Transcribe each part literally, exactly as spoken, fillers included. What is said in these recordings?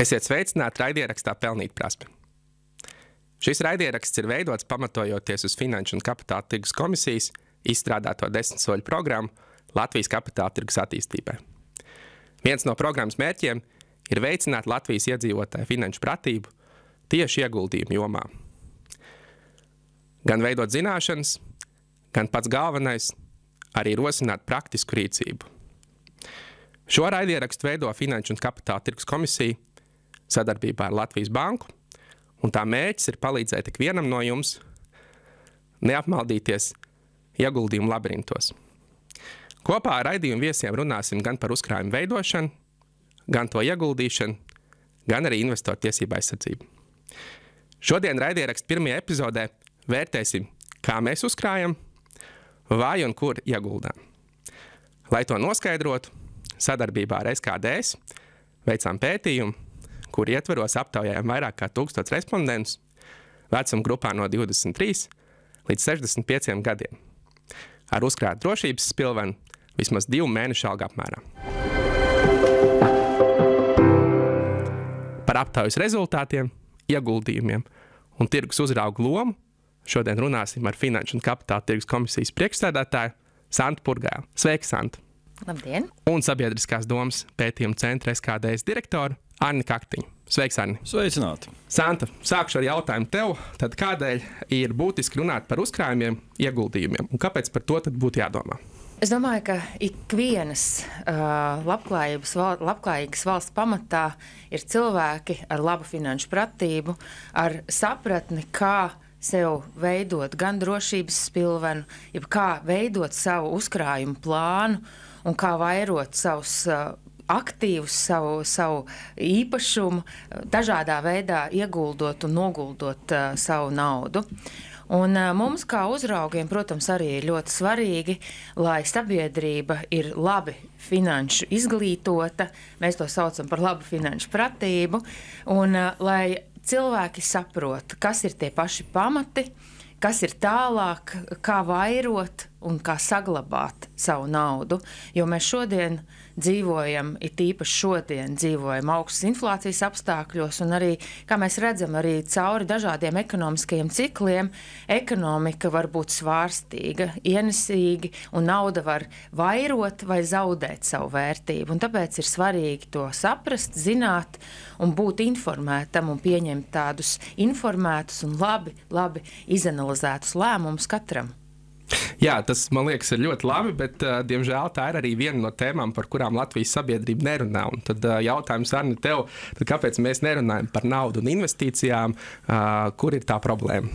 Esiet sveicināti raidierakstā Pelnīt prasme. Šis raidieraksts ir veidots pamatojoties uz Finanšu un Kapitāla tirgus komisijas izstrādāto desmit soļu programmu Latvijas kapitāla tirgus attīstībai. Viens no programmas mērķiem ir veicināt Latvijas iedzīvotāju finanšu pratību tieši ieguldījumu jomā. Gan veidot zināšanas, gan pats galvenais arī rosināt praktisku rīcību. Šo raidierakstu veido Finanšu un Kapitāla tirgus komisija sadarbībā ar Latvijas banku, un tā mērķis ir palīdzēt ikvienam no jums neapmaldīties ieguldījumu labirintos. Kopā ar raidījumu viesiem runāsim gan par uzkrājumu veidošanu, gan to ieguldīšanu, gan arī investoru tiesību aizsardzību. Šodien raidierakstu pirmajā epizodē vērtēsim, kā mēs uzkrājam, vai un kur ieguldām. Lai to noskaidrotu, sadarbībā ar S K D S veicām pētījumu, kur ietveros aptaujājām vairāk kā tūkstots respondentus vecuma grupā no divdesmit trīs līdz sešdesmit pieciem gadiem, ar uzkrātu drošības spilvenu vismaz divu mēnešu algu apmērā. Par aptaujas rezultātiem, ieguldījumiem un tirgus uzraugu lomu šodien runāsim ar Finanšu un Kapitāla tirgus komisijas priekšsēdētāju Santu Purgailu. Sveiki, Santa! Labdien! Un Sabiedriskās domas pētījuma centra S K D S direktoru Arni Kaktiņu. Sveiks, Arni! Sveicināti! Santa, sākšu ar jautājumu tev. Tad kādēļ ir būtiski runāt par uzkrājumiem, ieguldījumiem? Un kāpēc par to tad būtu jādomā? Es domāju, ka ikvienas uh, labklājības, val, labklājīgas valsts pamatā ir cilvēki ar labu finanšu pratību, ar sapratni, kā sev veidot gan drošības spilvenu, jeb kā veidot savu uzkrājumu plānu un kā vairot savus uh, aktīvus, savu, savu īpašumu, dažādā veidā ieguldot un noguldot uh, savu naudu. Un uh, mums kā uzraugiem, protams, arī ir ļoti svarīgi, lai sabiedrība ir labi finanšu izglītota, mēs to saucam par labu finanšu pratību, un uh, lai cilvēki saprot, kas ir tie paši pamati, kas ir tālāk, kā vairot un kā saglabāt savu naudu, jo mēs šodien dzīvojam, it īpaši šodien dzīvojam augstas inflācijas apstākļos, un arī, kā mēs redzam, arī cauri dažādiem ekonomiskajiem cikliem, ekonomika var būt svārstīga, ienesīgi, un nauda var vairot vai zaudēt savu vērtību. Un tāpēc ir svarīgi to saprast, zināt un būt informētam un pieņemt tādus informētus un labi, labi izanalizētus lēmumus katram. Jā, tas, man liekas, ir ļoti labi, bet, uh, diemžēl, tā ir arī viena no tēmām, par kurām Latvijas sabiedrība nerunā. Un tad uh, jautājums, Arni, tev, tad kāpēc mēs nerunājam par naudu un investīcijām, uh, kur ir tā problēma?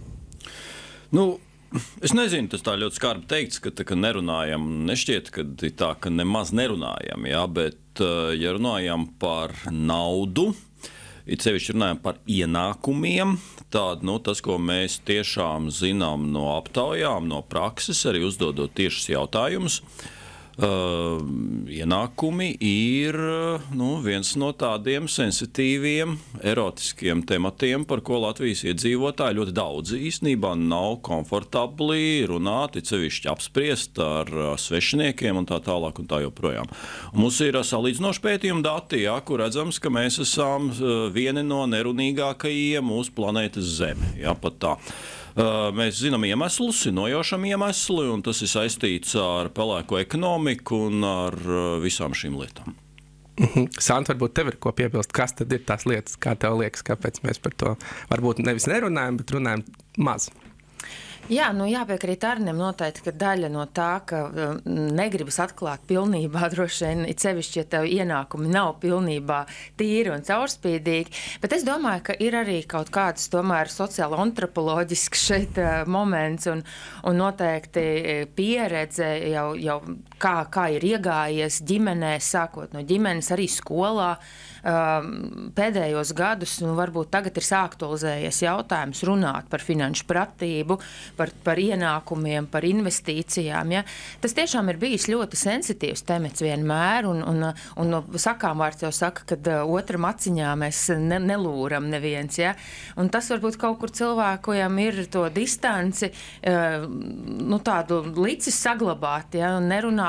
Nu, es nezinu, tas tā ļoti skarbi teikts, ka, tā, ka nerunājam. Nešķiet, ka tā, ka nemaz nerunājam, jā, bet, uh, ja runājam par naudu, it sevišķi runājam par ienākumiem, tad nu, tas, ko mēs tiešām zinām no aptaujām, no prakses, arī uzdodot tiešus jautājumus, uh, ienākumi ir nu, viens no tādiem sensitīviem, erotiskiem tematiem, par ko Latvijas iedzīvotāji ļoti daudz īstenībā nav komfortabli runāt, it sevišķi apspriest ar uh, svešiniekiem un tā tālāk un tā joprojām. Un mums ir salīdzinoši pētījuma dati, jā, kur redzams, ka mēs esam uh, vieni no nerunīgākajiem mūsu planētas Zeme. Jā, pat tā. Uh, mēs zinām iemeslus, nojaušam iemesli, un tas ir saistīts ar pelēko ekonomiku un ar uh, visām šīm lietām. Mm-hmm. Santa, varbūt tev ir ko piebilst, kas tad ir tās lietas, kā tev liekas, kāpēc mēs par to varbūt nevis nerunājam, bet runājam maz? Jā, nu jāpiekrīt Arnim noteikti, ka daļa no tā, ka um, negribas atklāt pilnībā, droši vien, it sevišķi, ja tev ienākumi nav pilnībā tīri un caurspīdīgi, bet es domāju, ka ir arī kaut kāds tomēr sociāli antropoloģisks šeit uh, moments un, un noteikti pieredze jau, jau kā, kā ir iegājies ģimenē, sākot no ģimenes, arī skolā. Um, pēdējos gadus, nu, varbūt tagad ir sāktualizējies jautājums runāt par finanšu pratību, par, par ienākumiem, par investīcijām. Ja? Tas tiešām ir bijis ļoti sensitīvs temats vienmēr, un, un, un sakām vārds jau saka, ka uh, otram aciņā mēs ne, nelūram neviens. Ja? Un tas varbūt kaut kur cilvēkojam ir to distanci, uh, nu, tādu licis saglabāt, ja? Un nerunāt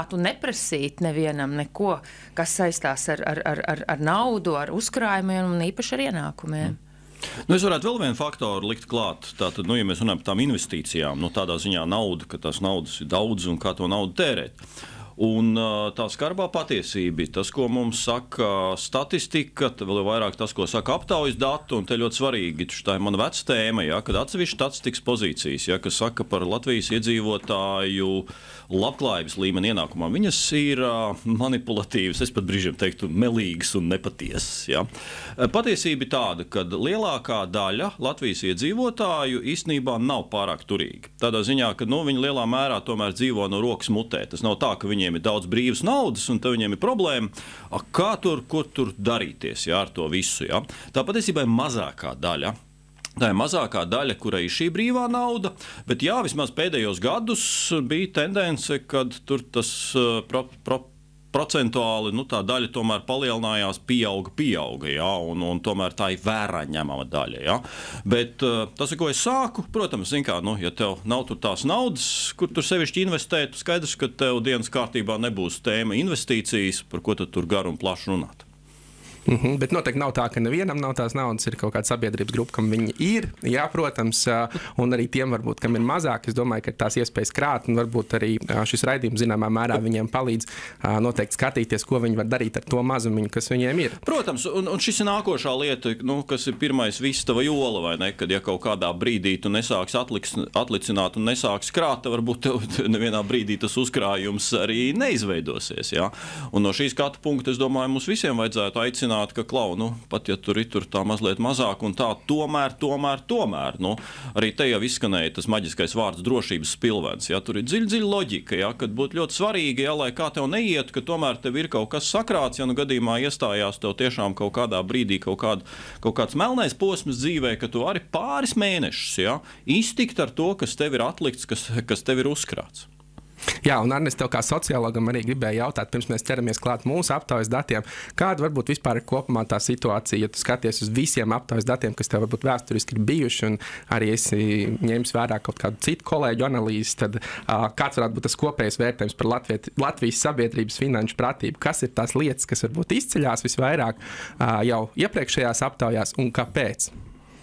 runāt un neprasīt nevienam neko, kas saistās ar, ar, ar, ar, ar naudu, ar uzkrājumiem un īpaši ar ienākumiem. Nu, es varētu vēl vienu faktoru likt klāt. Tātad, nu, ja mēs runājam par tām investīcijām, nu, tādā ziņā nauda, ka tās naudas ir daudz un kā to naudu tērēt. Un tā skarbā patiesība, tas, ko mums saka statistika, vēl vairāk tas, ko saka aptaujas dati, un te ļoti svarīgi, tā ir mana veca tēma, ja, kad atsevišķi statistikas pozīcijas, ja, kas saka par Latvijas iedzīvotāju labklājības līmeni ienākumā, viņas ir manipulatīvas, es pat brīžiem teiktu melīgas un nepatiesas. Ja. Patiesība ir tāda, ka lielākā daļa Latvijas iedzīvotāju īstenībā nav pārāk turīgi. Tādā ziņā, ka nu, viņi lielā mērā tomēr dzīvo no rokas mutē. Tas nav tā, ka viņi viņiem ir daudz brīvas naudas, un tad viņiem ir problēma, a, kā tur, ko tur darīties, jā, ar to visu. Jā. Tā patiesībā ir mazākā daļa. Tā ir mazākā daļa, kurai ir šī brīvā nauda, bet jā, vismaz pēdējos gadus bija tendence, kad tur tas uh, pro, pro, procentuāli nu, tā daļa tomēr palielinājās, pieauga, pieauga, jā, un, un tomēr tā ir vērā ņemama daļa. Jā. Bet uh, tas, ar ko es sāku, protams, zin kā, nu, ja tev nav tur tās naudas, kur tur sevišķi investēt, skaidrs, ka tev dienas kārtībā nebūs tēma investīcijas, par ko tad tur gar un plaši runāt. Mm-hmm, bet noteikti nav tā, ka nevienam nav tās naudas, ir kaut kāda sabiedrības grupa, kam viņi ir, jā, protams, un arī tiem varbūt, kam ir mazāk, es domāju, ka tās iespējas krāt, un varbūt arī šis raidījums zināmā mērā viņiem palīdz noteikti skatīties, ko viņi var darīt ar to mazumiņu, kas viņiem ir. Protams, un, un šis ir nākošā lieta, nu, kas ir pirmais vistava jola, vai ne, kad ja kaut kādā brīdī tu nesāks atliks, atlicināt un nesāks krāt, varbūt tev nevienā brīdī tas uzkrājums arī neizveidosies, jā. Un no šīs skatu punkta, es domāju, mums visiem vajadzētu aicināt, ka klau, nu, pat ja tur ir tur tā mazliet mazāk un tā tomēr, tomēr, tomēr, nu, arī te jau izskanēja tas maģiskais vārds drošības spilvens, ja, tur ir dziļ, dziļ loģika, ja, kad būtu ļoti svarīgi, ja, lai kā tev neiet, ka tomēr tev ir kaut kas sakrāts, ja nu gadījumā iestājās tev tiešām kaut kādā brīdī kaut, kād, kaut kāds melnais posms dzīvē, ka tu vari pāris mēnešus, ja, iztikt ar to, kas tev ir atlikts, kas, kas tev ir uzkrāts. Jā, un Arnis, tev kā sociologam arī gribēja jautāt, pirms mēs ķeramies klāt mūsu aptaujas datiem, kāda varbūt vispār ir kopumā tā situācija, ja tu skaties uz visiem aptaujas datiem, kas tev varbūt vēsturiski ir bijuši, un arī esi ņēmis vērā kaut kādu citu kolēģu analīzi, tad uh, kāds varētu būt tas kopējais vērtējums par Latviet, Latvijas sabiedrības finanšu pratību? Kas ir tās lietas, kas varbūt izceļās visvairāk uh, jau iepriekšējās aptaujās, un kāpēc?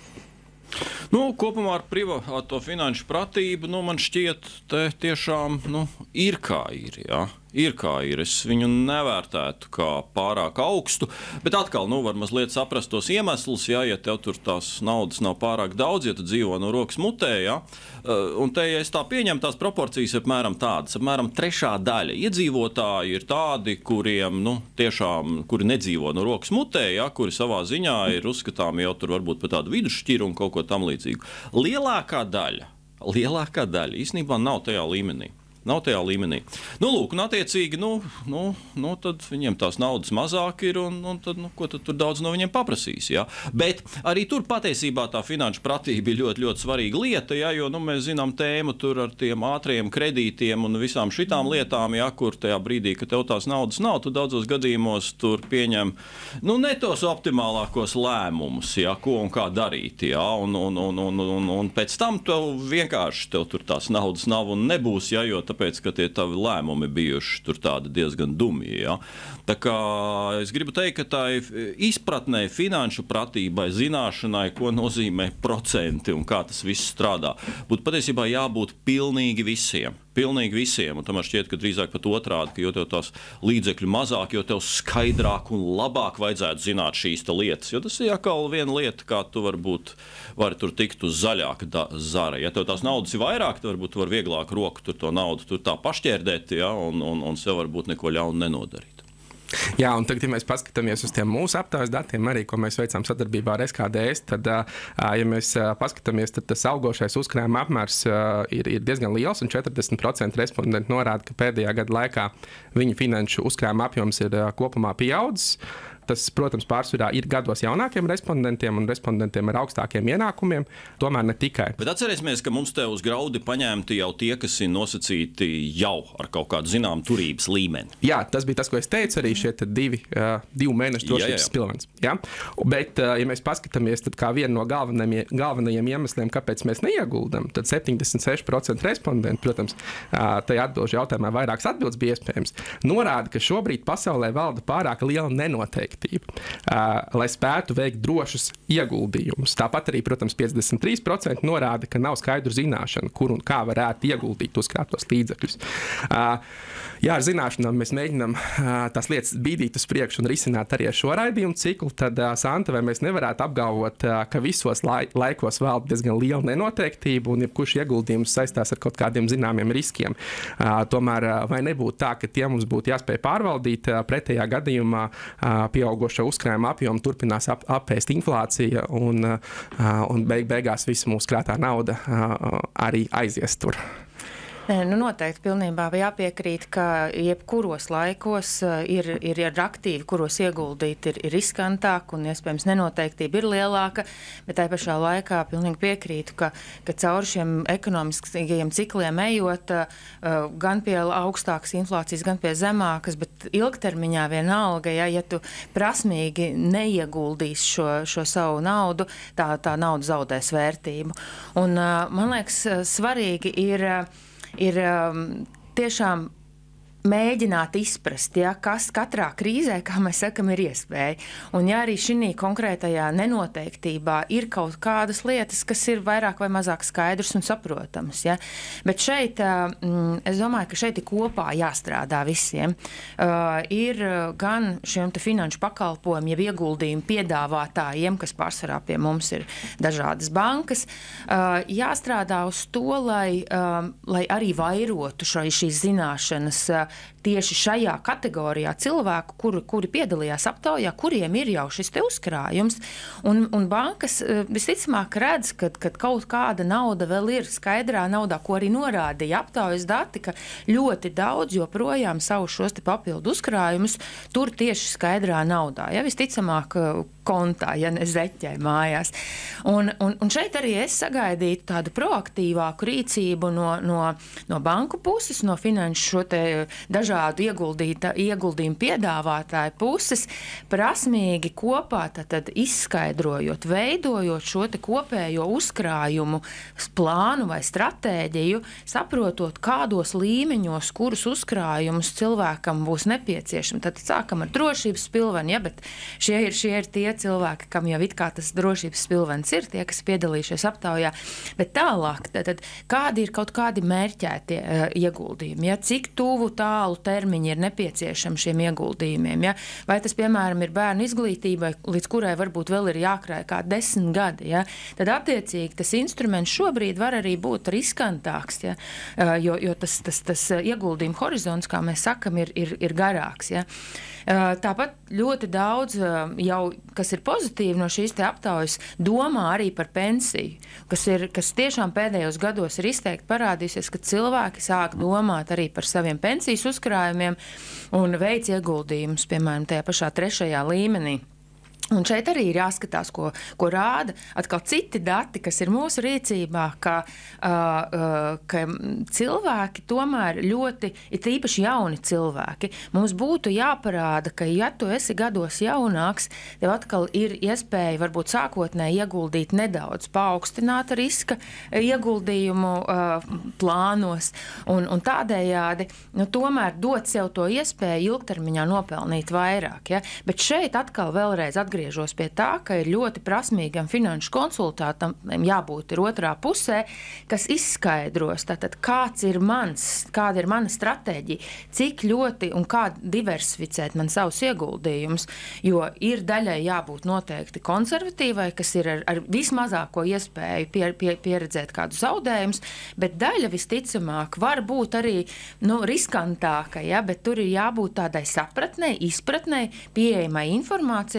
Nu, kopumā ar privāto finanšu pratību, nu, man šķiet, te tiešām, nu, ir kā ir, jā. Ir kā ir. Es viņu nevērtētu kā pārāk augstu, bet atkal, nu, var mazliet saprast tos iemeslus, jā, ja tev tur tās naudas nav pārāk daudz, ja tu dzīvo no rokas mutē, jā. Un te, ja es tā pieņemu, tās proporcijas apmēram tādas, apmēram trešā daļa iedzīvotāji ir tādi, kuriem, nu, tiešām, kuri nedzīvo no rokas mutē, jā, kuri savā ziņā ir uzskatām jau tur varbūt par tādu vidusšķiru un kaut ko tam līdzīgu. Lielākā daļa, lielākā daļa īstenībā nav tajā līmenī. Nav tajā līmenī. Nu, lūk, un attiecīgi, nu, nu, nu, tad viņiem tās naudas mazāk ir, un, un tad, nu, ko tad tur daudz no viņiem paprasīs, jā. Bet arī tur patiesībā tā finanšu pratība ir ļoti, ļoti svarīga lieta, jā, jo, nu, mēs zinām tēmu tur ar tiem ātriem kredītiem un visām šitām lietām, jā, kur tajā brīdī, ka tev tās naudas nav, tu daudzos gadījumos tur pieņem, nu, ne tos optimālākos lēmumus, jā, ko un kā darīt, jā, un, un, un, un, un, un pēc tam tev vienkārši tev tur tās naudas nav un nebūs, jā, jo tāpēc, ka tie tavi lēmumi bijuši tur tādi diezgan dumji. Ja? Tā kā es gribu teikt, ka tā izpratnē finanšu pratībai, zināšanai, ko nozīmē procenti un kā tas viss strādā, būtu patiesībā jābūt pilnīgi visiem. Pilnīgi visiem, un tomēr šķiet, ka drīzāk pat otrādi, ka jo tev tās līdzekļu mazāk, jo tev skaidrāk un labāk vajadzētu zināt šīs lietas, jo tas ir atkal viena lieta, kā tu varbūt vari tur tikt uz zaļāka zara. Ja tev tās naudas ir vairāk, tad varbūt tu vari vieglāk roku tur to naudu tur tā pašķērdēt, ja, un, un, un sev varbūt neko ļaunu nenodarīt. Jā, un tagad, ja mēs paskatāmies uz tiem mūsu aptaujas datiem, arī, ko mēs veicām sadarbībā ar S K D S, tad, ja mēs paskatāmies, tad tas augošais uzkrājuma apmērs ir, ir diezgan liels, un četrdesmit procenti respondenti norāda, ka pēdējā gada laikā viņu finanšu uzkrājuma apjoms ir kopumā pieaudzis. Tas, protams, pārsvarā ir gados jaunākiem respondentiem un respondentiem ar augstākiem ienākumiem, tomēr ne tikai. Bet atcerēsimies, ka mums te uz graudi paņemti jau tie, kas ir nosacīti jau ar kaut kādu zinām turības līmeni. Jā, tas bija tas, ko es teicu, arī šie divi, uh, divu mēnešu drošības spilvens. Ja? Bet, uh, ja mēs paskatāmies, tad kā viena no galvenajiem, galvenajiem iemesliem, kāpēc mēs neieguldam, tad septiņdesmit seši procenti respondentu, protams, uh, tajā atbilžu jautājumā vairākas atbildes bija iespējams, norāda, ka šobrīd pasaulē valda pārāk liela nenoteiktība, uh, lai spētu veikt drošus ieguldījumus. Tāpat arī, protams, piecdesmit trīs procenti norāda, ka nav skaidru zināšanu, kur un kā varētu ieguldīt uzkrātos līdzekļus. Uh, jā, ar zināšanām mēs mēģinām uh, tās lietas bīdīt uz priekšu un risināt arī ar šo raidījumu ciklu, tad, uh, Santa, vai mēs nevarētu apgalvot, uh, ka visos lai laikos valda diezgan liela nenoteiktība un jebkurš ieguldījums saistās ar kaut kādiem zināmiem riskiem. Uh, tomēr uh, vai nebūtu tā, ka tie mums būtu jāspēj pārvaldīt, pretējā gadījumā pieaugošo uzkrājuma apjomu turpinās ap, apēst inflācija un, un beig, beigās visa mūsu krātā nauda arī aizies tur. Nu, noteikti pilnībā jāpiekrīt, ka jebkuros laikos ir, ir, ir aktīvi, kuros ieguldīt ir, ir riskantāk un iespējams nenoteiktība ir lielāka, bet tai pašā laikā pilnīgi piekrītu, ka, ka caur šiem ekonomiskajiem cikliem ejot gan pie augstākas inflācijas, gan pie zemākas, bet ilgtermiņā vienalga, ja, ja tu prasmīgi neieguldīs šo, šo savu naudu, tā, tā nauda zaudēs vērtību. Un man liekas, svarīgi ir ir um, tiešām mēģināt izprast, ja, kas katrā krīzē, kā mēs sakam, ir iespēja. Un ja arī šī konkrētajā nenoteiktībā ir kaut kādas lietas, kas ir vairāk vai mazāk skaidrs un saprotams. Ja. Bet šeit, mm, es domāju, ka šeit ir kopā jāstrādā visiem. Uh, ir gan šiem te finanšu pakalpojumu, jau ieguldījumu piedāvātājiem, kas pārsvarā pie mums ir dažādas bankas, uh, jāstrādā uz to, lai, um, lai arī vairotu šo, šīs zināšanas uh, tieši šajā kategorijā cilvēku, kuri, kuri piedalījās aptaujā, kuriem ir jau šis te uzkrājums. Un, un bankas visticamāk redz, ka, ka kaut kāda nauda vēl ir skaidrā naudā, ko arī norādīja aptaujas dati, ka ļoti daudz joprojām savu šos te papildu uzkrājumus tur tieši skaidrā naudā. Ja, visticamāk kontā, ja ne zeķē mājās. Un, un, un šeit arī es sagaidītu tādu proaktīvāku rīcību no, no, no banku puses, no finanšu šo te dažādu ieguldījumu piedāvātāju puses, prasmīgi kopā tad izskaidrojot, veidojot šo te kopējo uzkrājumu plānu vai stratēģiju, saprotot, kādos līmeņos, kurus uzkrājumus cilvēkam būs nepieciešami. Tad sākam ar drošības spilveni, ja, bet šie ir, šie ir tie cilvēki, kam jau it kā tas drošības spilvens ir, tie, kas piedalījušies aptaujā. Bet tālāk, tad kādi ir kaut kādi mērķētie uh, ieguldījumi, ja, cik tuvu tālu termiņi ir nepieciešami šiem ieguldījumiem, ja, vai tas, piemēram, ir bērnu izglītībai, līdz kurai varbūt vēl ir jākrāj kā desmit gadi, ja, tad attiecīgi tas instruments šobrīd var arī būt riskantāks, ja, uh, jo, jo tas, tas, tas ieguldījuma horizonts, kā mēs sakam, ir, ir, ir garāks, ja. Tāpat ļoti daudz jau, kas ir pozitīvi no šīs te aptaujas, domā arī par pensiju, kas, ir, kas tiešām pēdējos gados ir izteikti parādīsies, ka cilvēki sāk domāt arī par saviem pensijas uzkrājumiem un veic ieguldījumus, piemēram, tajā pašā trešajā līmenī. Un šeit arī ir jāskatās, ko, ko rāda atkal citi dati, kas ir mūsu rīcībā, ka, uh, uh, ka cilvēki tomēr ļoti, ir īpaši jauni cilvēki. Mums būtu jāparāda, ka ja tu esi gados jaunāks, tev atkal ir iespēja varbūt sākotnēji ieguldīt nedaudz paaugstināta riska ieguldījumu uh, plānos un, un tādējādi, nu, tomēr dot sev to iespēju ilgtermiņā nopelnīt vairāk. Ja? Bet šeit atkal vēlreiz atgriežamies Atgriežos pie tā, ka ir ļoti prasmīgam finanšu konsultātam jābūt ir otrā pusē, kas izskaidros, tātad kāds ir mans, kāda ir mana stratēģija, cik ļoti un kā diversificēt man savus ieguldījumus, jo ir daļai jābūt noteikti konservatīvai, kas ir ar, ar vismazāko iespēju pie, pie, pieredzēt kādu zaudējumus, bet daļa visticamāk var būt arī nu, riskantāka, ja, bet tur ir jābūt tādai sapratnei, izpratnei, pieejamai informācijai un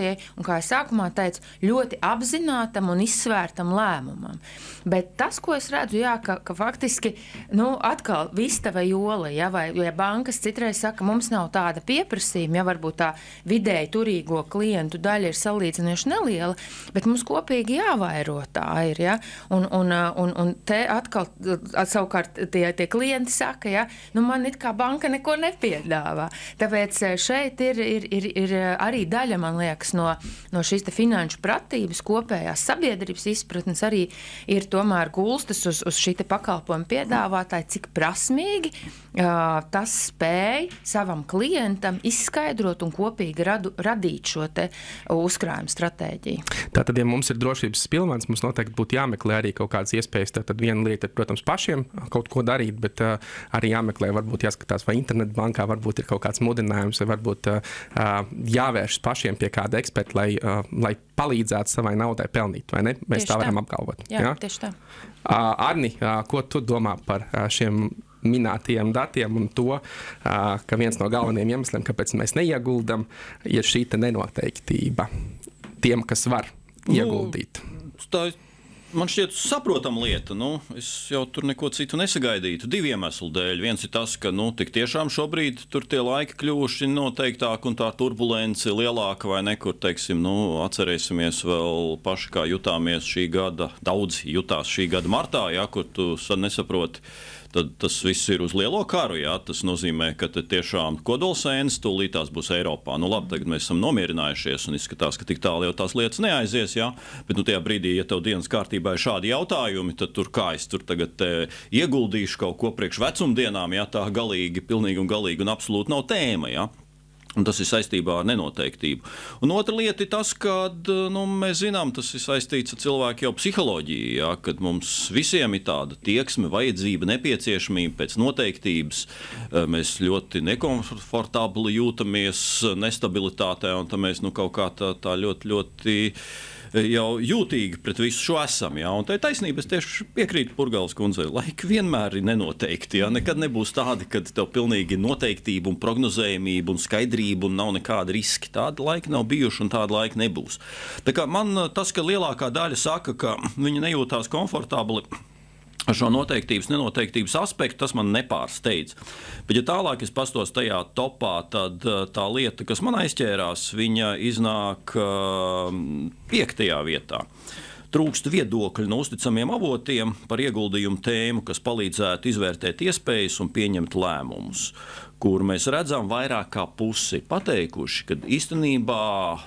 kā es sākumā teicu, ļoti apzinātam un izsvērtam lēmumam. Bet tas, ko es redzu, jā, ka, ka faktiski, nu, atkal vista vai jola, ja, vai ja bankas citreiz saka, mums nav tāda pieprasījuma, ja varbūt tā vidēji turīgo klientu daļa ir salīdzinoši neliela, bet mums kopīgi jāvairo tā ir, ja, un, un, un, un te atkal savukārt tie, tie klienti saka, ja, nu, man it kā banka neko nepiedāvā. Tāpēc šeit ir, ir, ir, ir arī daļa, man liekas, no, no šīs te finanšu pratības, kopējās sabiedrības izpratnes arī ir tomēr gulstas uz, uz šī te pakalpojuma piedāvātāji, cik prasmīgi uh, tas spēj savam klientam izskaidrot un kopīgi radu, radīt šo te uzkrājumu stratēģiju. Tātad, ja mums ir drošības pilnvars, mums noteikti būtu jāmeklē arī kaut kādas iespējas. Tad viena lieta ir, protams, pašiem kaut ko darīt, bet uh, arī jāmeklē, varbūt jāskatās, vai internetbankā varbūt ir kaut kāds mudinājums, vai varbūt uh, jāvēršas pašiem pie kāda eksperta, lai, uh, lai palīdzētu savai naudai pelnīt, vai ne? Mēs tieši tā varam tā apgalvot. Jā, jā? Tieši tā. Uh, Arni, uh, ko tu domā par uh, šiem minētajiem datiem un to, uh, ka viens no galvenajiem iemesliem, kāpēc mēs neieguldam, ir šī te nenoteiktība tiem, kas var ieguldīt? Nu, tā man šķiet saprotama lieta. Nu, es jau tur neko citu nesagaidītu. Divi iemesli dēļ. Viens ir tas, ka nu, tik tiešām šobrīd tur tie laiki kļuvuši noteiktāki un tā turbulence lielāka vai nekur, teiksim, nu, atcerēsimies vēl paši, kā jutāmies šī gada, daudz jutās šī gada martā, ja, kur tu nesaproti, tad tas viss ir uz lielo karu. Jā. Tas nozīmē, ka tiešām kodolsēnes tūlītās būs Eiropā. Nu, labi, tagad mēs esam nomierinājušies un izskatās, ka tik tālu jau tās lietas neaizies. Jā. Bet nu, tajā brīdī, ja tev dienas kārtībā ir šādi jautājumi, tad tur kā es tur tagad ieguldīšu kaut ko priekš vecumdienām, jā, tā galīgi, pilnīgi un galīgi un absolūti nav tēma. Jā. Un tas ir saistībā ar nenoteiktību. Un otra lieta ir tas, ka nu, mēs zinām, tas ir saistīts ar cilvēku jau psiholoģiju, jā, kad mums visiem ir tāda tieksme, vajadzība, nepieciešamība pēc noteiktības. Mēs ļoti nekomfortabli jūtamies nestabilitātē, un tā mēs nu, kaut kā tā, tā ļoti, ļoti jau jūtīgi pret visu šo esam. Jā. Un tā ir taisnība, es tieši piekrītu Purgales kundzei. Laiki vienmēr ir nenoteikti. Jā. Nekad nebūs tādi, kad tev pilnīgi noteiktība un prognozējumība un skaidrība un nav nekāda riski. Tāda laika nav bijuši un tāda laika nebūs. Tā kā man tas, ka lielākā daļa saka, ka viņi nejūtās komfortabli ar šo noteiktības, nenoteiktības aspektu, tas man nepārsteidz. Bet, ja tālāk es pastos tajā topā, tad tā lieta, kas man aizķērās, viņa iznāk uh, piektajā vietā. Trūkst viedokļu no uzticamiem avotiem par ieguldījumu tēmu, kas palīdzētu izvērtēt iespējas un pieņemt lēmumus, kur mēs redzam vairāk kā pusi pateikuši, ka īstenībā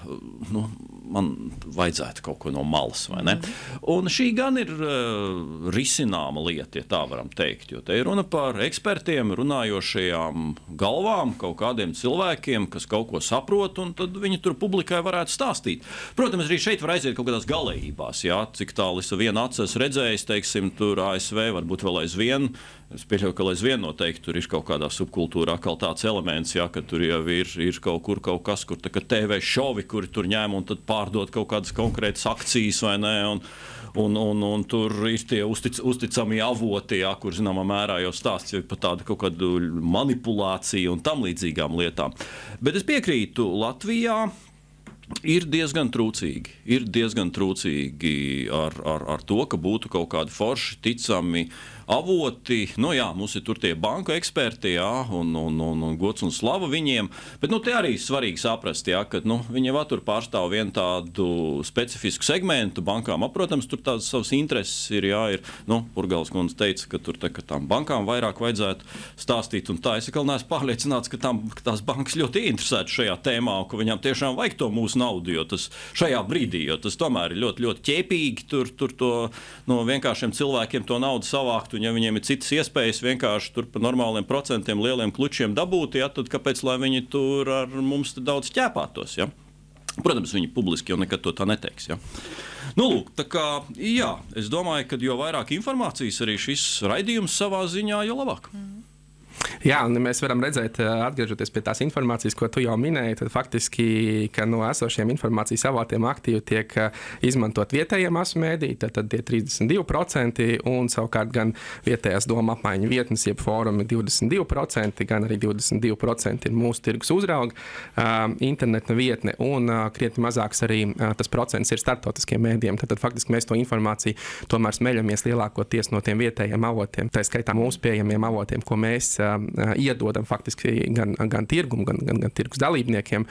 nu, man vajadzētu kaut ko no malas, vai ne? Un šī gan ir uh, risināma lieta, ja tā varam teikt, jo te ir runa par ekspertiem, runājošajām galvām, kaut kādiem cilvēkiem, kas kaut ko saprot, un tad viņi tur publikai varētu stāstīt. Protams, arī šeit var aiziet kaut kādās galējībās, jā, cik tālu es vienu acu esmu redzējis, teiksim, tur A S V varbūt vēl aizvien. Es pieļauju, ka aizvien noteikti tur ir kaut kādā subkultūrā kaut tāds elements, ja, ka tur jau ir, ir kaut kur kaut kas, kur tā kā T V šovi, kuri tur ņem un tad pārdod kaut kādas konkrētas akcijas, vai ne, un, un, un, un tur ir tie uztic, uzticami avoti, ja, kur zināmā mērā jau stāsts jau par tādu kaut kādu manipulāciju un tam līdzīgām lietām. Bet es piekrītu, Latvijā ir diezgan trūcīgi, ir diezgan trūcīgi ar, ar, ar to, ka būtu kaut kādi forši ticami avoti. Nu jā, mums ir tur tie banku eksperti, jā, un, un, un, un gods un slava viņiem, bet nu te arī svarīgi saprast, jā, ka nu, viņi jau tur pārstāv vienu tādu specifisku segmentu bankām. Protams, tur tādas savas intereses ir, jā, ir, nu, Purgales kundze teica, ka tur tā, ka tām bankām vairāk vajadzētu stāstīt, un tā es atkal neesmu pārliecināts, ka, tam, ka tās bankas ļoti interesētas šajā tēmā, un ka viņām tiešām vajag to mūsu naudu, jo tas šajā brīdī, jo tas tomēr ir ļoti, ļoti ķēpīgi tur, tur to no vienkāršiem cilvēkiem to naudu savākt. Un ja viņiem ir citas iespējas vienkārši tur par normāliem procentiem, lieliem klučiem dabūt, ja, tad kāpēc, lai viņi tur ar mums daudz ķēpātos, ja? Protams, viņi publiski jau nekad to tā neteiks, ja? Nu, lūk, tā kā, jā, es domāju, ka jo vairāk informācijas arī šis raidījums savā ziņā, jo labāk. Jā, un mēs varam redzēt, atgriežoties pie tās informācijas, ko tu jau minēji, tad faktiski, ka no esošiem informācijas avotiem aktīvi tiek izmantot vietējie masu mēdī, tad, tad tie trīsdesmit divi procenti, un savukārt gan vietējās doma apmaiņu vietnes, jeb fórumi divdesmit divi procenti, gan arī divdesmit divi procenti ir mūsu tirgus uzrauga uh, interneta vietne, un uh, krietni mazāks arī uh, tas procents ir starptautiskiem mēdiem. Tad, tad faktiski mēs to informāciju tomēr smeļamies lielākoties no tiem vietējiem avotiem, tā skaitā mūsu pieejamiem avotiem, ko mēs uh, iedodam faktiski gan, gan tirgumu, gan, gan, gan tirgus dalībniekiem.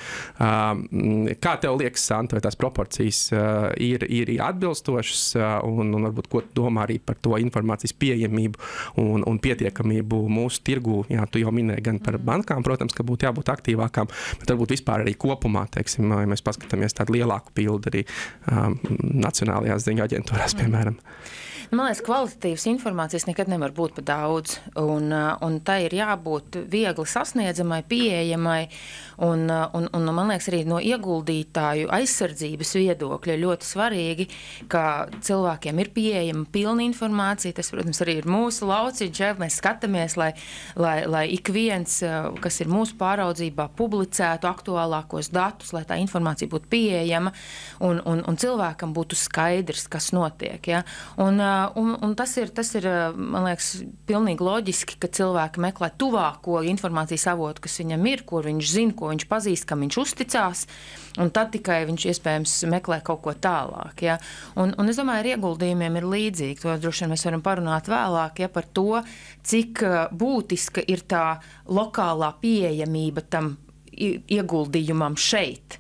Uh, kā tev liekas, Santa, vai tās proporcijas uh, ir, ir atbilstošas, uh, un, un varbūt ko domā arī par to informācijas pieejamību un, un pietiekamību mūsu tirgu? Jā, tu jau minēji gan par bankām, protams, ka būtu jābūt aktīvākām, bet varbūt vispār arī kopumā, teiksim, ja mēs paskatāmies tādu lielāku pildu arī um, nacionālajās ziņu aģentūrās, piemēram. Man liekas, kvalitatīvas informācijas nekad nevar būt par daudz, un, un tai ir jābūt viegli sasniedzamai, pieejamai, un, un, un man liekas arī no ieguldītāju aizsardzības viedokļa ļoti svarīgi, ka cilvēkiem ir pieejama pilna informācija. Tas, protams, arī ir mūsu lauciņš, ja mēs skatāmies, lai, lai, lai ik viens, kas ir mūsu pāraudzībā, publicētu aktuālākos datus, lai tā informācija būtu pieejama, un, un, un cilvēkam būtu skaidrs, kas notiek. Ja? Un, Un, un tas ir, tas ir, man liekas, pilnīgi loģiski, ka cilvēki meklē tuvāko informācijas avotu, kas viņam ir, ko viņš zina, ko viņš pazīst, kam viņš uzticās, un tad tikai viņš iespējams meklē kaut ko tālāk. Ja? Un, un es domāju, ar ieguldījumiem ir līdzīgi. To droši vien mēs varam parunāt vēlāk, ja, par to, cik būtiska ir tā lokālā pieejamība tam ieguldījumam šeit.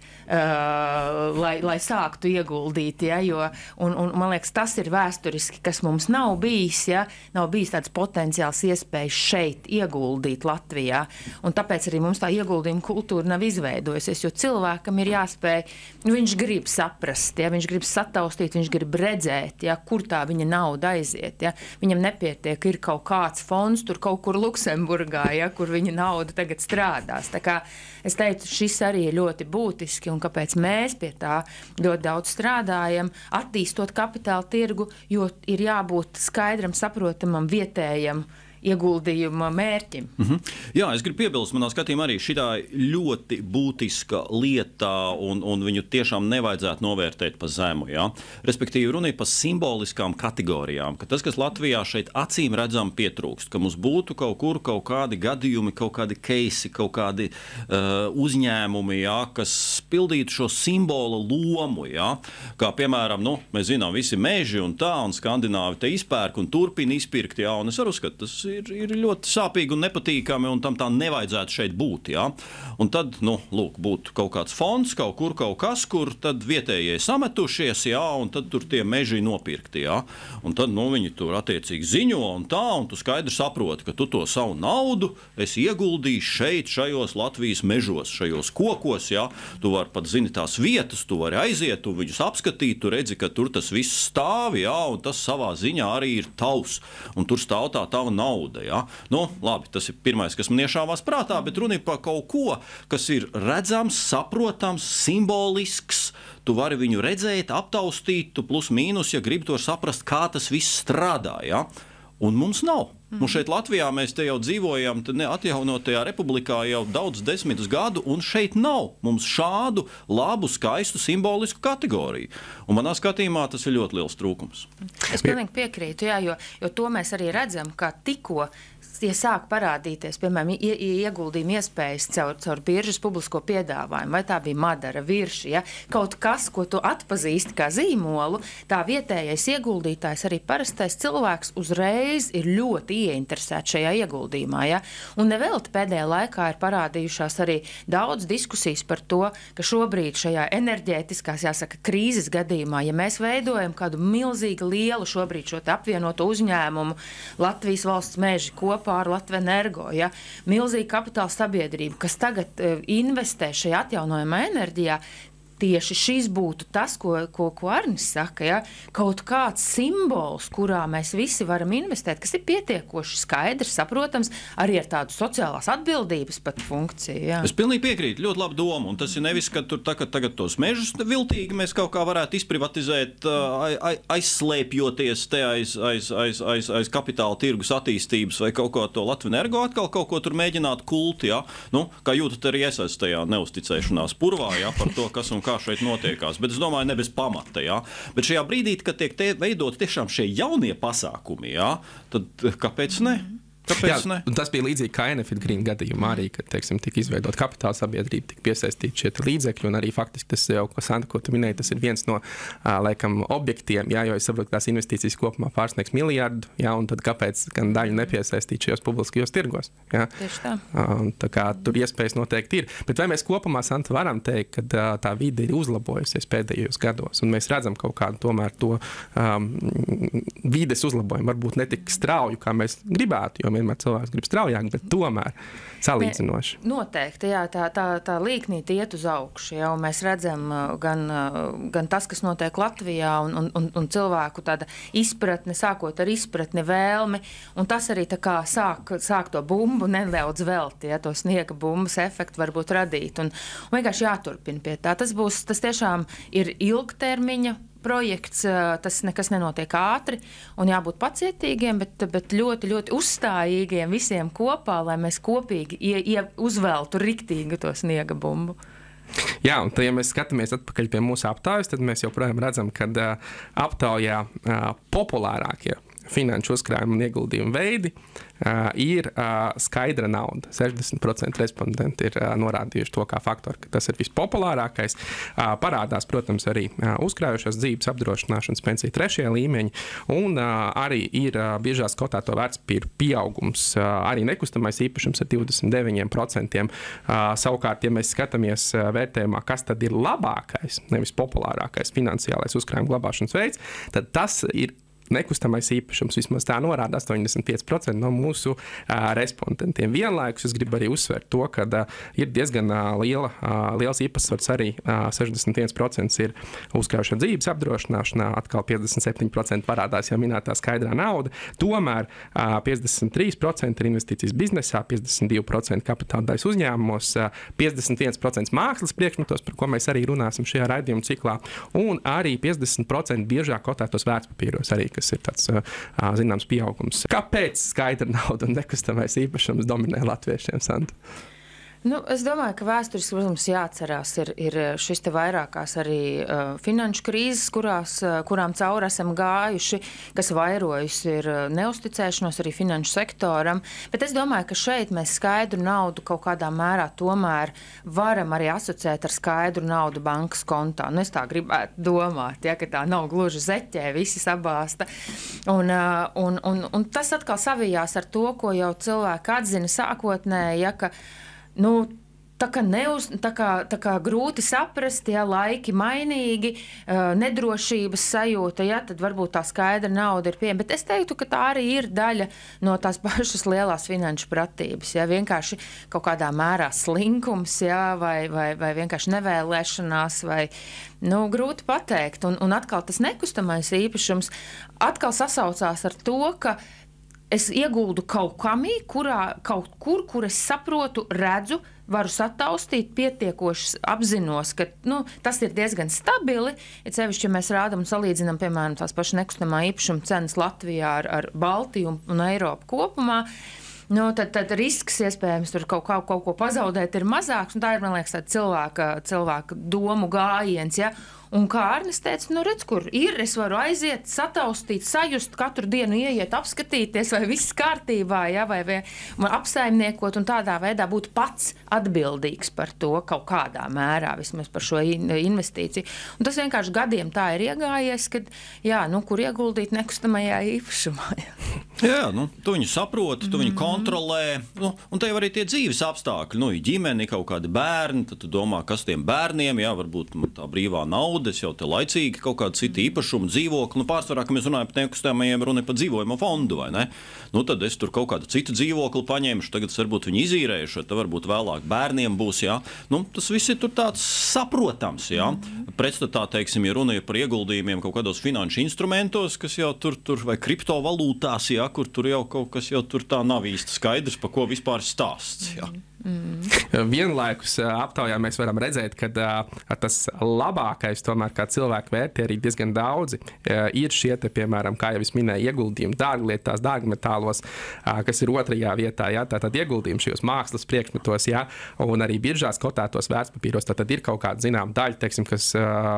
Uh, lai, lai sāktu ieguldīt, ja, jo, un, un man liekas, tas ir vēsturiski, kas mums nav bijis, ja, nav bijis tāds potenciāls iespējas šeit ieguldīt Latvijā, un tāpēc arī mums tā ieguldījuma kultūra nav izveidojusies, jo cilvēkam ir jāspēj, nu, viņš grib saprast, ja, viņš grib sataustīt, viņš grib redzēt, ja, kur tā viņa nauda aiziet, ja, viņam nepietiek, ir kaut kāds fonds tur kaut kur Luksemburgā, ja, kur viņa nauda tagad strādās, tā kā es teicu, šis arī ir ļoti būtiski, un kāpēc mēs pie tā ļoti daudz strādājam, attīstot kapitāla tirgu, jo ir jābūt skaidram, saprotamam, vietējam ieguldījuma mērķim. Mm-hmm. Jā, es gribu piebilst, manā skatījumā arī šitā ļoti būtiska lieta, un, un viņu tiešām nevajadzētu novērtēt pa zemu. Ja? Respektīvi, runa ir par simboliskām kategorijām, ka tas, kas Latvijā šeit acīm redzam pietrūkst, ka mums būtu kaut kur kaut kādi gadījumi, kaut kādi keisi, kaut kādi uh, uzņēmumi, ja? Kas pildītu šo simbola lomu. Ja? Kā piemēram, nu, mēs zinām, visi meži un tā, un Skandināvi te izpērk un turpina izpirkt, ja? Un es arī uzskatu, tas Ir, ir ļoti sāpīgi un nepatīkami, un tam tā nevajadzētu šeit būt. Ja? Un tad, nu, lūk, būtu kaut kāds fonds, kaut kur kaut kas, kur tad vietējie sametušies, ja? Un tad tur tie meži nopirkti. Ja? Un tad, nu, viņi tur attiecīgi ziņo un tā, un tu skaidri saproti, ka tu to savu naudu esi ieguldījis šeit, šajos Latvijas mežos, šajos kokos. Ja? Tu vari pat zini tās vietas, tu vari aiziet, tu viņus apskatīt, tu redzi, ka tur tas viss stāv, ja? Un tas savā ziņā arī ir tavs, un tur stāv tā tava nauda. Ja? Nu, labi, tas ir pirmais, kas man iešāvās prātā, bet runa ir par kaut ko, kas ir redzams, saprotams, simbolisks. Tu vari viņu redzēt, aptaustīt, tu plus mīnus, ja gribi to saprast, kā tas viss strādā. Ja? Un mums nav. Mm. Mums šeit Latvijā mēs te jau dzīvojam, te neatjaunotajā republikā jau daudz desmitus gadu, un šeit nav mums šādu labu, skaistu, simbolisku kategoriju. Un manā skatījumā tas ir ļoti liels trūkums. Es pilnīgi piekrītu, jā, jo, jo to mēs arī redzam, kā tikko tie sāk parādīties, piemēram, ie, ieguldījuma iespējas caur, caur biržas publisko piedāvājumu, vai tā bija Madara, Virši, ja? Kaut kas, ko tu atpazīsti kā zīmolu, tā vietējais ieguldītājs, arī parastais cilvēks uzreiz ir ļoti ieinteresēts šajā ieguldījumā. Ja? Un nevelti pēdējā laikā ir parādījušās arī daudz diskusijas par to, ka šobrīd šajā enerģētiskās, jāsaka, krīzes gadījumā, ja mēs veidojam kādu milzīgi lielu šobrīd šo te apvienoto uzņēmumu Latvijas valsts meži kopā ar Latvenergo, ja, milzīga kapitāla sabiedrība, kas tagad uh, investē šajā atjaunojamā enerģijā, tieši šis būtu tas, ko, ko, ko Arnis saka, ja? Kaut kāds simbols, kurā mēs visi varam investēt, kas ir pietiekoši skaidrs, saprotams, arī ar tādu sociālās atbildības pat funkciju. Ja? Es pilnīgi piekrītu, ļoti labi doma, un tas ir nevis, ka tur tagad, tagad tos mežus viltīgi mēs kaut kā varētu izprivatizēt, aizslēpjoties te aiz, aiz, aiz, aiz, aiz kapitāla tirgus attīstības vai kaut ko to Latvenergo atkal kaut ko tur mēģināt kulti, ja? Nu, kā jūtat arī es esmu tajā neusticēšanās purvā, ja, par to, kas un kā šeit notiekās, bet es domāju, ne bez pamata, jā. Bet šajā brīdī, kad tiek te veidot tiešām šie jaunie pasākumi, jā, tad kāpēc ne? Kāpēc Jā, ne? Tas bija līdzīgi kā Enefit Green gadījumā arī, kad, teiksim, tika izveidot kapitāla sabiedrība, tika piesaistīti šie līdzekļi, un arī faktiski tas jau, ko Santa, ko tu minēji, tas ir viens no, laikam, objektiem, jā, jo es saprotu, ka tās investīcijas kopumā pārsniegs miljardu, jā, un tad kāpēc gan daļu nepiesaistīt šajos publiskajos tirgos, jā? Tieši tā. Tā kā tur iespējas noteikti ir. Bet vai mēs kopumā, Santa, varam teikt, ka tā vide ir uzlabojusies pēdējos gados, un mēs redzam kaut kādu tomēr to um, vides uzlabojumu, varbūt ne tik strauju, kā mēs gribētu, jo vienmēr cilvēks grib straujāk, bet tomēr salīdzinoši. Ne, noteikti, jā, tā, tā, tā līknīte iet uz augšu, jā, un mēs redzam gan, gan tas, kas notiek Latvijā, un, un, un cilvēku tāda izpratne, sākot ar izpratni, vēlmi, un tas arī tā kā sāk, sāk to bumbu nedaudz velti, ja, to sniega bumbas efektu varbūt radīt, un, un vienkārši jāturpina pie tā. Tas būs, tas tiešām ir ilgtermiņa projekts, tas nekas nenotiek ātri un jābūt pacietīgiem, bet, bet ļoti, ļoti uzstājīgiem visiem kopā, lai mēs kopīgi ie, ie, uzveltu riktīgi to sniega bumbu. Jā, un tad, ja mēs skatāmies atpakaļ pie mūsu aptaujas, tad mēs joprojām redzam, ka uh, aptaujā uh, populārākie finanšu uzkrājumu un ieguldījumu veidi uh, ir uh, skaidra nauda. sešdesmit procenti respondenti ir uh, norādījuši to kā faktoru, ka tas ir vispopulārākais. Uh, parādās, protams, arī uh, uzkrājošās dzīves apdrošināšanas pensiju trešajā līmeņi, un uh, arī ir uh, biežās kotēto vērtspapīru pieaugums, uh, arī nekustamais īpašums ar divdesmit deviņiem procentiem. Uh, savukārt, ja mēs skatāmies uh, vērtējumā, kas tad ir labākais, nevis populārākais finansiālais uzkrājuma glabāšanas veids, tad tas ir nekustamais īpašums, vismaz tā norāda astoņdesmit pieci procenti no mūsu uh, respondentiem. Vienlaikus es gribu arī uzsvērt to, ka uh, ir diezgan uh, liela, uh, liels īpatsvars arī uh, sešdesmit viens procents ir uzkrājušā dzīves apdrošināšanā, atkal piecdesmit septiņi procenti parādās jau minētā skaidrā nauda, tomēr uh, piecdesmit trīs procenti ir investīcijas biznesā, piecdesmit divi procenti kapitāla daļas uzņēmumos, uh, piecdesmit viens procents mākslas priekšmetos, par ko mēs arī runāsim šajā raidījuma ciklā, un arī piecdesmit procenti biežāk kotētos vērtspapīros arī, kas ir tāds uh, zināms pieaugums. Kāpēc skaidra nauda un nekustamais īpašums dominē latviešiem, Santa? Nu, es domāju, ka vēsturiski, protams, jāatcerās ir, ir šis te vairākās arī uh, finanšu krīzes, kurās, uh, kurām cauri esam gājuši, kas vairojas ir uh, neusticēšanos arī finanšu sektoram, bet es domāju, ka šeit mēs skaidru naudu kaut kādā mērā tomēr varam arī asociēt ar skaidru naudu bankas kontā. Nu, es tā gribētu domāt, ja, ka tā nav gluži zeķē, visi sabāsta. Un, uh, un, un, un tas atkal savijās ar to, ko jau cilvēki atzina sākotnēji, ja, ka Nu, tā kā, neuz, tā, kā, tā kā grūti saprast, ja laiki mainīgi, nedrošības sajūta, ja, tad varbūt tā skaidra nauda ir pieejama. Bet es teiktu, ka tā arī ir daļa no tās pašas lielās finanšu pratības. Ja, vienkārši kaut kādā mērā slinkums, ja, vai, vai, vai vienkārši nevēlēšanās, vai nu, grūti pateikt. Un, un atkal tas nekustamais īpašums atkal sasaucās ar to, ka es ieguldu kaut kamī, kurā, kaut kur, kur es saprotu, redzu, varu sataustīt, pietiekoši apzinos, ka nu, tas ir diezgan stabili. Ja sevišķi, ja mēs rādam un salīdzinām, piemēram, tās pašas nekustamā īpašuma cenas Latvijā ar, ar Baltiju un, un Eiropu kopumā, nu, tad, tad risks iespējams tur kaut, kaut, kaut ko pazaudēt ir mazāks. Un tā ir, man liekas, tāda cilvēka, cilvēka domu gājiens. Ja? Un kā Arnis teica, nu redz, kur ir, es varu aiziet, sataustīt, sajust, katru dienu ieiet, apskatīties, vai viss kārtībā, ja, vai, vai apsaimniekot un tādā veidā būt pats atbildīgs par to kaut kādā mērā, vismaz par šo investīciju. Un tas vienkārši gadiem tā ir iegājies, kad, jā, nu, kur ieguldīt nekustamajā īpašumā. Ja. Jā, nu, tu viņu saproti, tu viņu kontrolē, nu, un te jau arī tie dzīves apstākļi, nu, ģimeni, kaut kādi bērni, tad tu domā, kas tiem bērniem, jā, varbūt tā brīvā nauda, naudu, es jau te laicīgi kaut kādu citu īpašumu, dzīvokli, nu pārsvarā, ka mēs runājam par nekustamajiem, runa par dzīvojamo fondu, vai ne? Nu tad es tur kaut kādu citu dzīvokli paņemšu, tagad varbūt viņi izīrējuši, tad varbūt vēlāk bērniem būs, jā. Nu, tas viss ir tur tāds saprotams, jā. Pretstatā, teiksim, ja runa ir par ieguldījumiem kaut kādos finanšu instrumentos, kas jau tur, tur vai kriptovalūtās, jā, kur tur jau kaut kas jau tur tā nav īsti skaidrs, pa ko vispār stāsts, jā. Mm. Vienlaikus aptaujā mēs varam redzēt, ka uh, tas labākais, tomēr, kā cilvēku vērtē arī diezgan daudzi, uh, ir šie, te, piemēram, kā jau es minēju, ieguldījumi dārglietās, dārgmetālos, uh, kas ir otrajā vietā, jā, tātad ieguldījumi šajos mākslas priekšmetos, jā, un arī biržās kotētos vērtspapīros, tātad ir kaut kāda zinām daļa, teiksim, kas,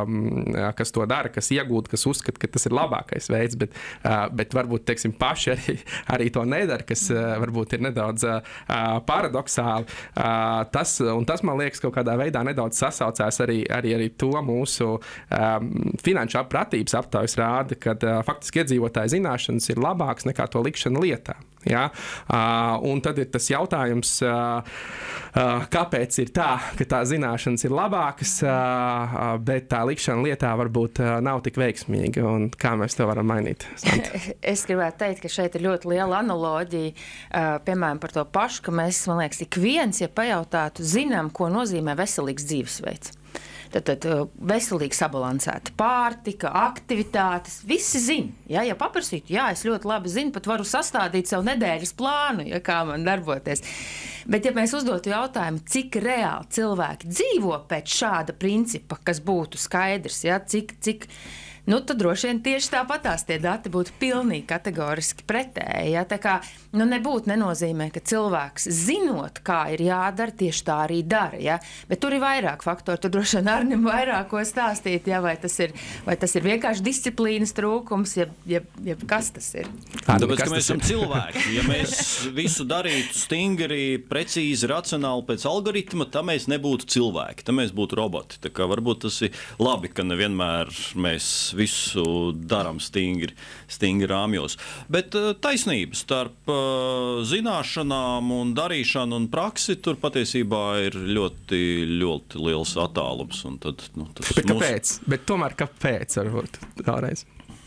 uh, kas to dara, kas iegūda, kas uzskata, ka tas ir labākais veids, bet, uh, bet varbūt, teiksim, paši arī, arī to nedara, kas uh, varbūt ir nedaudz uh, paradoxāli. Uh, tas, un tas, man liekas, kaut kādā veidā nedaudz sasaucās arī, arī, arī to mūsu um, finanšu pratības aptaujas rāda, ka uh, faktiski iedzīvotāju zināšanas ir labākas nekā to likšana lietā. Ja? Uh, un tad ir tas jautājums, uh, uh, kāpēc ir tā, ka tā zināšanas ir labākas, uh, bet tā likšana lietā varbūt uh, nav tik veiksmīga, un kā mēs to varam mainīt? Santa? Es gribētu teikt, ka šeit ir ļoti liela analoģija, uh, piemēram, par to pašu, ka mēs, man liekas, ik viens, ja pajautātu, zinām, ko nozīmē veselīgs dzīvesveids. Tad, tad veselīgi sabalansēta pārtika, aktivitātes, visi zina. Ja, ja paprasītu, jā, es ļoti labi zinu, pat varu sastādīt savu nedēļas plānu, ja, kā man darboties. Bet, ja mēs uzdotu jautājumu, cik reāli cilvēki dzīvo pēc šāda principa, kas būtu skaidrs, ja, cik, cik, nu, tad droši vien tieši tāpatās tie dati būtu pilnīgi kategoriski pretēji. Ja? Tā kā nu, nebūtu nenozīmē, ka cilvēks zinot, kā ir jādara, tieši tā arī dara. Ja? Bet tur ir vairāk faktori, tur droši vien Arnim vairāk ko stāstīt, ja? vai, tas ir, vai tas ir vienkārši disciplīnas trūkums, ja, ja, ja kas tas ir. Tāpēc, ka mēs esam cilvēki. Ja mēs visu darītu stingri, precīzi, racionāli pēc algoritma, tad mēs nebūtu cilvēki, tad mēs būtu roboti. Tā kā varbūt tas ir labi, ka nevienmēr mēs visu darām stingri, stingri rāmjos. Bet uh, taisnība starp uh, zināšanām un darīšanu un praksi tur patiesībā ir ļoti, ļoti liels attālums. Un tad, nu, tas Bet kāpēc? Mūs... Bet tomēr kāpēc varbūt vēlreiz?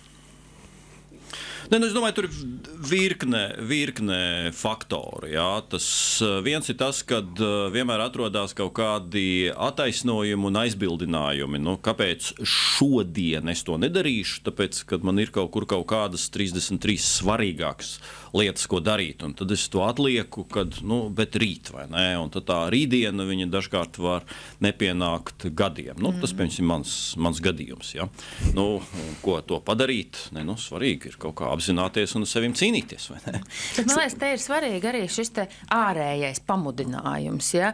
Ne, nu, es domāju, tur ir virkne, virkne faktori. Jā. Tas viens ir tas, ka vienmēr atrodas kaut kādi attaisnojumi un aizbildinājumi. Nu, kāpēc šodien es to nedarīšu? Tāpēc, kad man ir kaut kur kaut kādas trīsdesmit trīs svarīgākas lietas, ko darīt. Un tad es to atlieku, kad, nu, bet rīt, vai ne? Un tad tā rītdiena viņa dažkārt var nepienākt gadiem. Nu, tas, piemēram, ir mans, mans gadījums. Ja? Nu, ko to padarīt? Ne, nu, svarīgi ir kaut kā apzināties un sevim cīnīties, vai ne? Bet, man liekas, te ir svarīgi arī šis te ārējais pamudinājums, ja?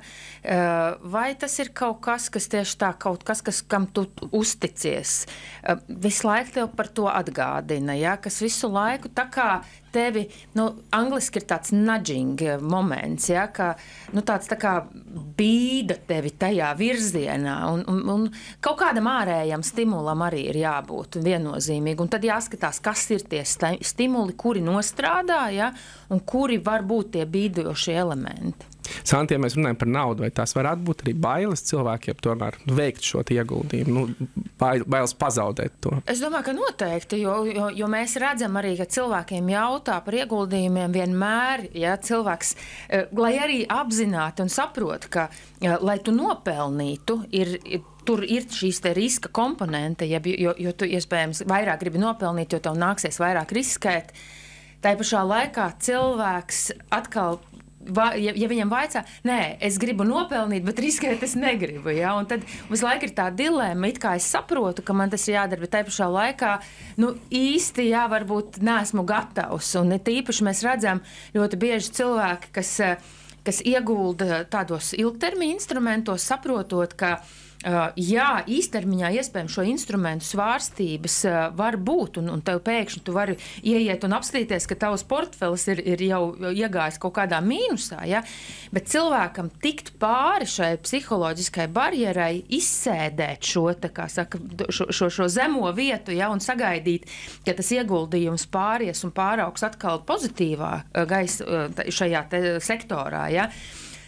Vai tas ir kaut kas, kas tieši tā, kaut kas, kas, kam tu uzticies, visu laiku tev par to atgādina, ja? Kas visu laiku tā kā tevi, nu, angliski ir tāds nudging moments, ja, ka, nu, tāds tā kā bīda tevi tajā virzienā, un, un, un kaut kādam ārējam stimulam arī ir jābūt viennozīmīgi, un tad jāskatās, kas ir tie stimuli, kuri nostrādā, ja, un kuri var būt tie bīdojošie elementi. Santi, ja mēs runājam par naudu, vai tās varētu būt arī bailes cilvēkiem tomēr veikt šo ieguldījumu, nu, bailes pazaudēt to? Es domāju, ka noteikti, jo, jo, jo mēs redzam arī, ka cilvēkiem jautā par ieguldījumiem vienmēr, ja cilvēks, lai arī apzināti un saprot, ka, lai tu nopelnītu, ir, ir tur ir šīs te riska komponente, ja, jo, jo tu iespējams vairāk gribi nopelnīt, jo tev nāksies vairāk riskēt. Tā pašā laikā cilvēks atkal Va, ja, ja viņam vaicā, nē, es gribu nopelnīt, bet riskēt es negribu, ja? Un tad visu laiku ir tā dilēma, it kā es saprotu, ka man tas ir jādara, bet tajā pašā laikā, nu, īsti, jā, varbūt neesmu gatavs. Un tīpaši mēs redzam ļoti bieži cilvēki, kas, kas iegulda tādos ilgtermiņa instrumentos, saprotot, ka Uh, jā, īstermiņā iespējams šo instrumentu svārstības uh, var būt, un, un tev pēkšņi tu vari ieiet un apstīties, ka tavs portfelis ir, ir jau iegājis kaut kādā mīnusā, ja? Bet cilvēkam tikt pāri šai psiholoģiskai barjerai, izsēdēt šo, tā kā saka, šo, šo, šo zemo vietu, ja? Un sagaidīt, ka tas ieguldījums pāries un pāraugs atkal pozitīvā gaisa šajā te sektorā, ja?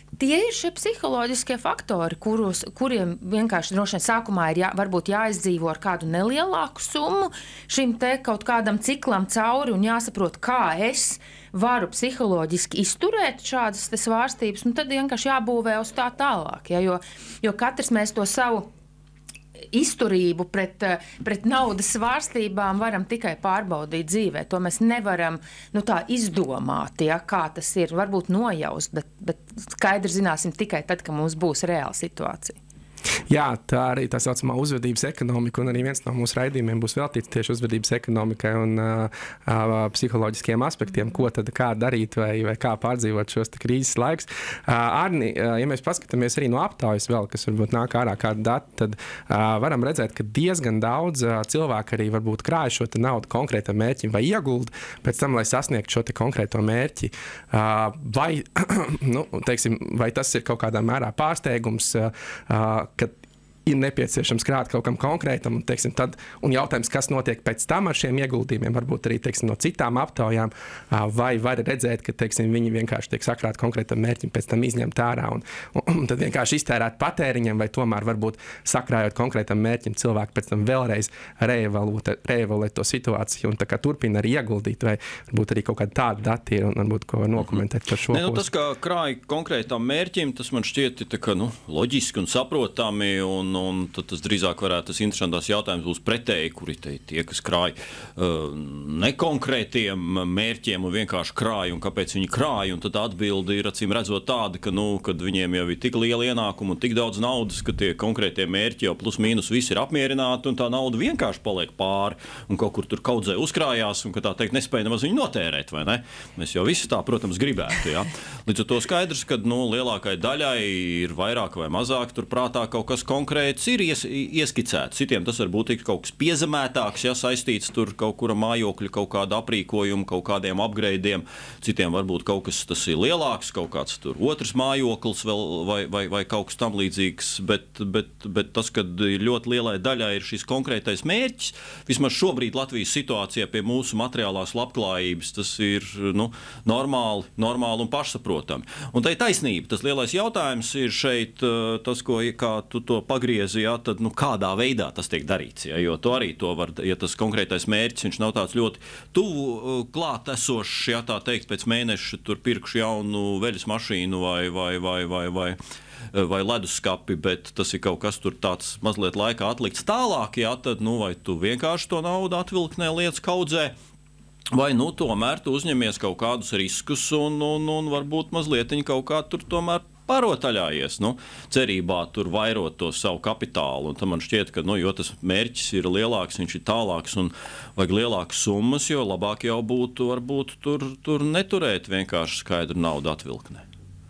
Tie ir šie psiholoģiskie faktori, kuros, kuriem vienkārši droši vien sākumā ir jā, varbūt jāizdzīvo ar kādu nelielāku summu šim te kaut kādam ciklam cauri un jāsaprot, kā es varu psiholoģiski izturēt šādas svārstības, un tad vienkārši jābūvē uz tā tālāk. Ja, jo, jo katrs mēs to savu izturību pret, pret naudas svārstībām varam tikai pārbaudīt dzīvē. To mēs nevaram nu, tā izdomāt, ja, kā tas ir. Varbūt nojaust, bet, bet skaidri zināsim tikai tad, kad mums būs reāla situācija. Jā, tā arī tā saucamā uzvedības ekonomika, un arī viens no mūsu raidījumiem būs veltīts tieši uzvedības ekonomikai un uh, uh, psiholoģiskiem aspektiem, ko tad kā darīt vai, vai kā pārdzīvot šos krīzes laiks. Uh, Arni, uh, ja mēs paskatāmies arī no aptaujas vēl, kas varbūt nāk ārā kādu datu, tad uh, varam redzēt, ka diezgan daudz uh, cilvēku arī varbūt krāj šo te naudu konkrētam mērķim vai iegulda pēc tam, lai sasniegtu šo te konkrēto mērķi. Uh, vai, nu, teiksim, vai tas ir kaut kādā mērā pārsteigums, uh, uh, ka ir nepieciešams krāt kaut kam konkrētam, un, teiksim, tad, un jautājums, kas notiek pēc tam ar šiem ieguldījumiem, varbūt arī, teiksim, no citām aptaujām, vai var redzēt, ka, teiksim, viņi vienkārši tiek sakrāt konkrētam mērķim, pēc tam izņemt ārā, un, un, un tad vienkārši iztērēt patēriņam, vai tomēr varbūt sakrājot konkrētam mērķim, cilvēki pēc tam vēlreiz reevaluēt to situāciju, un tā kā turpina arī ieguldīt, vai varbūt arī kaut kādi tādi dati ir, un varbūt ko nokomentēt par šo. Ne, nu, tas, kā krāj konkrētam mērķim, tas man šķiet tā kā, nu, loģiski un saprotami, un un tad tas drīzāk varētu tas interesantās jautājums būs pretēji, kuri te, tie, kas krāj uh, nekonkrētiem mērķiem un vienkārši krāj, un kāpēc viņi krāj, un tad atbildi ir acīm redzot tāda, ka, nu, kad viņiem jau ir tik liela ienākuma un tik daudz naudas, ka tie konkrētie mērķi jau plus mīnus visi ir apmierināti, un tā nauda vienkārši paliek pāri, un kaut kur tur kaudzē uzkrājās, un, ka tā teikt, nespēja nemaz viņu notērēt, vai ne? Mēs jau visi tā, protams, gribētu, jā. Līdz ar to skaidrs, ka, nu, lielākai daļai ir vairāk vai mazāk tur prātā kaut kas konkrēts ir ies, ieskicēts. Citiem tas var būt kaut kas piezemētāks, ja saistīts tur kaut kura mājokļa, kaut kāda aprīkojuma, kaut kādiem upgradeiem. Citiem varbūt kaut kas tas ir lielāks, kaut kāds tur otrs mājoklis vēl, vai, vai, vai kaut kas tam līdzīgs, bet, bet, bet tas, kad ļoti lielai daļai ir šis konkrētais mērķis, vismaz šobrīd Latvijas situācijā pie mūsu materiālās labklājības, tas ir, nu, normāli, normāli un pašsaprotami. Un tā ir taisnība. Tas lielais jautājums ir šeit tas, ko, kā tu to pagriezi, jā, tad, nu, kādā veidā tas tiek darīts, jā, jo to arī to var, ja tas konkrētais mērķis, viņš nav tāds ļoti tuvu klāt esošs, jā, tā teikt, pēc mēneša tur pirkšu jaunu veļas mašīnu vai, vai, vai, vai, vai, vai leduskapi, bet tas ir kaut kas tur tāds mazliet laikā atlikts tālāk, jā, tad, nu, vai tu vienkārši to naudu atvilknē lietas kaudzē, vai, nu, tomēr tu uzņemies kaut kādus riskus un, un, un varbūt mazliet kaut kā tur tomēr pārotaļājies, nu, cerībā tur vairot to savu kapitālu, un tam man šķiet, ka, nu, jo tas mērķis ir lielāks, viņš ir tālāks un vajag lielākas summas, jo labāk jau būtu varbūt tur, tur neturēt vienkārši skaidru naudu atvilknē.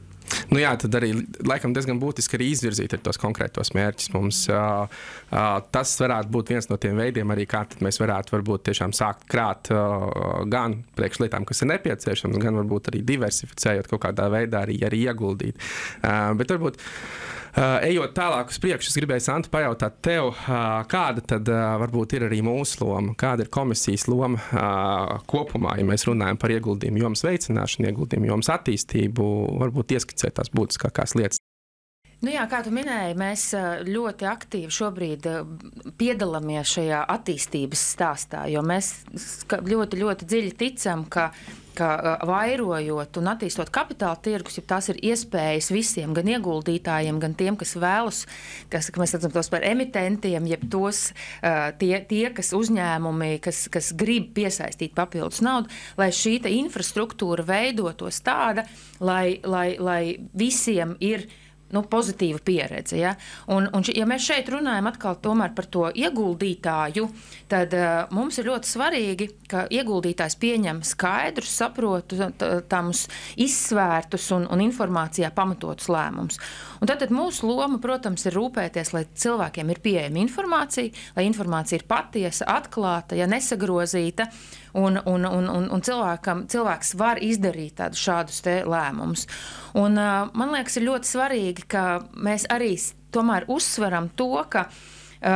Nu jā, tad arī laikam diezgan būtiski arī izvirzīt tos konkrētos mērķus. Mums uh, uh, tas varētu būt viens no tiem veidiem arī, kā tad mēs varētu varbūt tiešām sākt krāt uh, gan priekš lietām, kas ir nepieciešams, gan varbūt arī diversificējot kaut kādā veidā arī, arī ieguldīt. Uh, bet varbūt Uh, ejot tālāk uz priekšu, es gribēju, Santa, pajautāt tev, uh, kāda tad uh, varbūt ir arī mūsu loma, kāda ir komisijas loma uh, kopumā, ja mēs runājam par ieguldījumu jomas veicināšanu, ieguldījumu jomas attīstību, varbūt ieskicēt tās būtiskākās lietas. Nu jā, kā tu minēji, mēs ļoti aktīvi šobrīd piedalāmies šajā attīstības stāstā, jo mēs ļoti, ļoti dziļi ticam, ka ka vairojot un attīstot kapitāla tirgus, ja tās ir iespējas visiem, gan ieguldītājiem, gan tiem, kas vēlas, kas, ka mēs redzam tos par emitentiem, jeb tos tie, tie kas uzņēmumi, kas, kas grib piesaistīt papildus naudu, lai šī te infrastruktūra veidotos tāda, lai, lai, lai visiem ir nu, pozitīva pieredze. Ja? Un, un, ja mēs šeit runājam atkal tomēr par to ieguldītāju, tad uh, mums ir ļoti svarīgi, ka ieguldītājs pieņem skaidrus, saprotamus, izsvērtus un, un informācijā pamatotus lēmumus. Un tad, tad mūsu loma, protams, ir rūpēties, lai cilvēkiem ir pieejama informācija, lai informācija ir patiesa, atklāta, ja nesagrozīta, un, un, un, un, un cilvēkam, cilvēks var izdarīt tādu šādus te lēmumus. Un uh, man liekas, ir ļoti svarīgi, ka mēs arī tomēr uzsveram to, ka uh,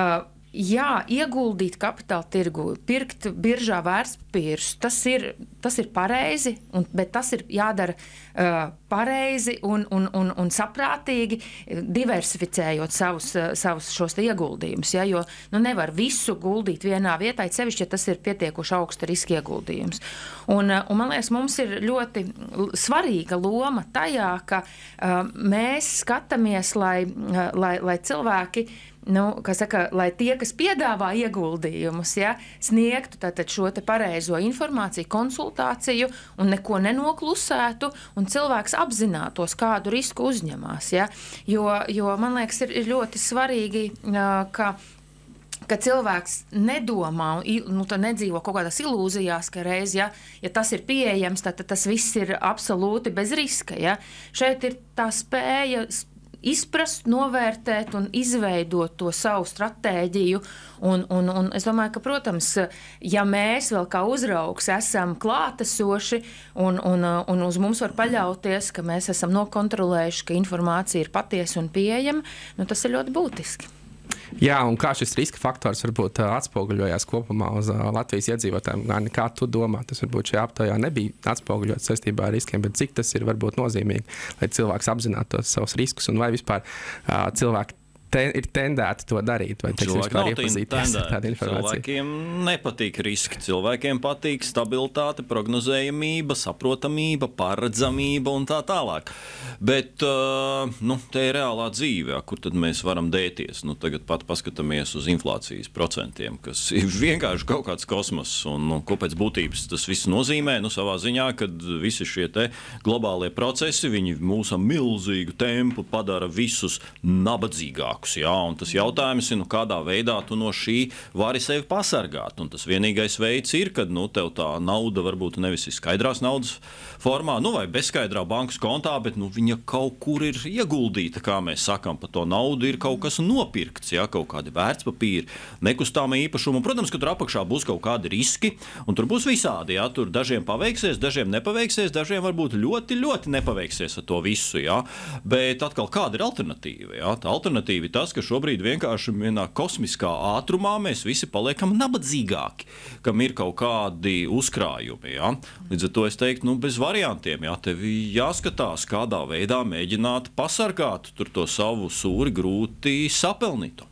Jā, ieguldīt kapitāla tirgu, pirkt biržā vērtspapīrus, tas ir, tas ir pareizi, un, bet tas ir jādara uh, pareizi un, un, un, un saprātīgi, diversificējot savus, savus šos ieguldījumus. Ja, jo nu, nevar visu guldīt vienā vietā, sevišķi, ja tas ir pietiekuši augsta riska ieguldījums. Un, un man liekas, mums ir ļoti svarīga loma tajā, ka uh, mēs skatāmies, lai, uh, lai, lai cilvēki Nu, saka, lai tie, kas piedāvā ieguldījumus, ja, sniegtu tātad šo te pareizo informāciju, konsultāciju un neko nenoklusētu, un cilvēks apzinātos, kādu risku uzņemās. Ja. Jo, jo, man liekas, ir, ir ļoti svarīgi, ka ka cilvēks nedomā un nu, nedzīvo kaut kādās ilūzijās, ka reiz, ja, ja tas ir pieejams, tad tas viss ir absolūti bez riska. Ja. Šeit ir tā spēja izprast, novērtēt un izveidot to savu stratēģiju. Un, un, un es domāju, ka, protams, ja mēs vēl kā uzraugs esam klātesoši un, un, un uz mums var paļauties, ka mēs esam nokontrolējuši, ka informācija ir patiesa un pieejama, nu, tas ir ļoti būtiski. Jā, un kā šis riska faktors varbūt atspoguļojās kopumā uz Latvijas iedzīvotājiem? Kā tu domā, tas varbūt šajā aptaujā nebija atspoguļots saistībā ar riskiem, bet cik tas ir varbūt nozīmīgi, lai cilvēks apzinātos savus riskus un vai vispār uh, cilvēki te, ir tendēti to darīt? Vai teiksim, Cilvēki nav iepazīties ar tādu informāciju? Cilvēkiem nepatīk riski. Cilvēkiem patīk stabilitāte, prognozējamība, saprotamība, paredzamība un tā tālāk. Bet uh, nu, te ir reālā dzīve, kur tad mēs varam dēties. Nu, tagad pat paskatāmies uz inflācijas procentiem, kas ir vienkārši kaut kāds kosmos. Un, nu, ko pēc būtības tas viss nozīmē? Nu, savā ziņā, kad visi šie te globālie procesi, viņi mūsu milzīgu tempu padara visus nabadzīgākus. Jā, un tas jautājums ir, nu, kādā veidā tu no šī vari sevi pasargāt. Un tas vienīgais veids ir, kad nu, tev tā nauda varbūt nevis ir skaidrās naudas formā, nu, vai bezskaidrā bankas kontā, bet nu, viņa kaut kur ir ieguldīta, kā mēs sakam, pa to naudu ir kaut kas nopirkts, jā, kaut kādi vērtspapīri, nekustāma īpašuma. Un, protams, ka tur apakšā būs kaut kādi riski, un tur būs visādi, jā, tur dažiem paveiksies, dažiem nepaveiksies, dažiem varbūt ļoti, ļoti nepaveiksies ar to visu, jā. Bet atkal kāda ir alternatīva, jā? Tā alternatīva ir tas, ka šobrīd vienkārši vienā kosmiskā ātrumā mēs visi paliekam nabadzīgāki, kam ir kaut kādi uzkrājumi, jā. Līdz ar to es teiktu, nu, bez variantiem, jā, tev jāskatās, kādā veidā mēģināt pasargāt tur to savu sūri grūti sapelnītu.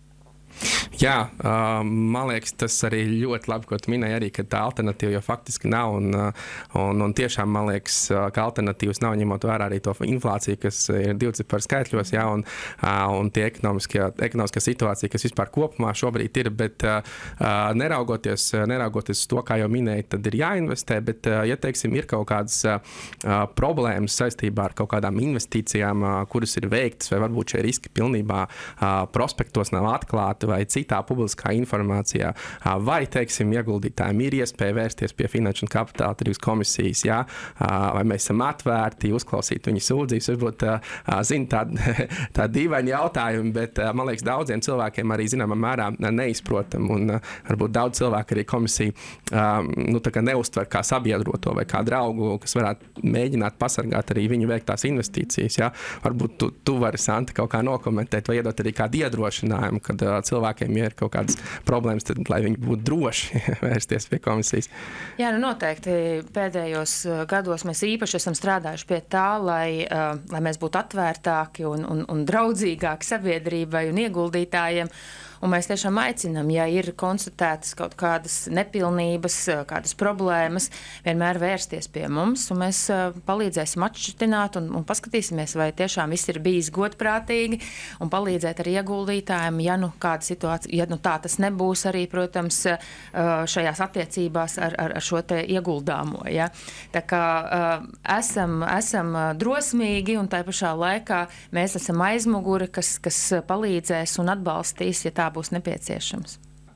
Jā, man liekas, tas arī ļoti labi, ko tu minēji, arī, ka tā alternatīva jau faktiski nav. Un, un, un tiešām man liekas, ka alternatīvas nav, ņemot vērā arī to inflāciju, kas ir divciparu skaitļos, jā, un, un tie ekonomiskā situācija, kas vispār kopumā šobrīd ir. Bet neraugoties, neraugoties uz to, kā jau minēji, tad ir jāinvestē. Bet, ja teiksim, ir kaut kādas problēmas saistībā ar kaut kādām investīcijām, kuras ir veiktas, vai varbūt šie riski pilnībā prospektos nav atklāti, vai citā publiskā informācijā, vai, teiksim, ieguldītājiem ir iespēja vērsties pie Finanšu un Kapitāla tirgus komisijas, jā, vai mēs esam atvērti, uzklausīt viņu sūdzības, varbūt, zin, tādi tā dīvaini jautājumi, bet, man liekas, daudziem cilvēkiem arī, zināmā mērā, neizprotam, un varbūt daudz cilvēku arī komisiju, nu, tā kā neuztver kā sabiedroto vai kā draugu, kas varētu mēģināt pasargāt arī viņu veiktās investīcijas, jā. Varbūt tu, tu vari, Santa, kaut kā nokomentēt vai iedot arī kādu iedrošinājumu, kad cilvēkiem, ja ir kaut kādas problēmas, tad lai viņi būtu droši vērsties pie komisijas. Jā, nu noteikti pēdējos gados mēs īpaši esam strādājuši pie tā, lai, lai mēs būtu atvērtāki un, un, un draudzīgāki sabiedrībai un ieguldītājiem. Un mēs tiešām aicinām, ja ir konstatētas kaut kādas nepilnības, kādas problēmas, vienmēr vērsties pie mums, un mēs palīdzēsim atšķirtināt un, un paskatīsimies, vai tiešām viss ir bijis godprātīgi, un palīdzēt arī ieguldītājiem, ja nu kāda situācija, ja nu tā tas nebūs arī, protams, šajās attiecībās ar, ar, ar šo te ieguldāmo. Ja? Tā kā esam, esam drosmīgi, un tā pašā laikā mēs esam aizmuguri, kas, kas palīdzēs un atbalstīs, ja tā būs nepieciešams.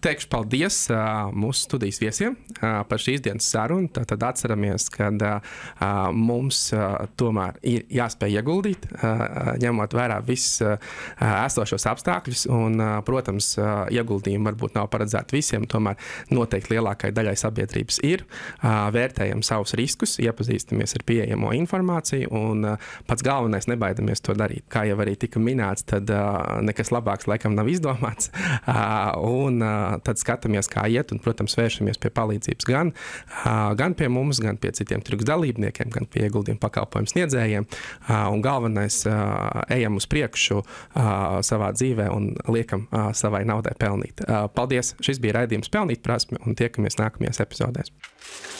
teikšu paldies uh, mūsu studijas viesiem uh, par šīs dienas sarunu. Tad atceramies, ka uh, mums uh, tomēr ir jāspēj ieguldīt, uh, ņemot vērā visus uh, esošos apstākļus. Un, uh, protams, uh, ieguldījumi varbūt nav paredzēti visiem, tomēr noteikti lielākai daļai sabiedrības ir. Uh, vērtējam savus riskus, iepazīstamies ar pieejamo informāciju un uh, pats galvenais nebaidamies to darīt. Kā jau arī tika minēts, tad uh, nekas labāks laikam nav izdomāts. Uh, un uh, tad skatāmies, kā iet, un, protams, vēršamies pie palīdzības gan, uh, gan pie mums, gan pie citiem tirgus dalībniekiem, gan pie ieguldījumu pakalpojumu sniedzējiem. Uh, un galvenais, uh, ejam uz priekšu uh, savā dzīvē un liekam uh, savai naudai pelnīt. Uh, paldies! Šis bija raidījums Pelnīt prasme, un tiekamies nākamajās epizodēs.